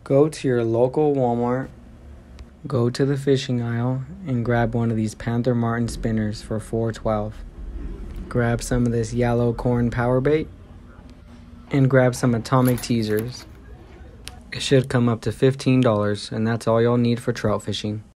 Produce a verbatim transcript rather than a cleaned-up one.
Go to your local Walmart, go to the fishing aisle, and grab one of these Panther Martin spinners for four twelve. Grab some of this yellow corn power bait, and grab some atomic teasers. It should come up to fifteen dollars, and that's all you'll need for trout fishing.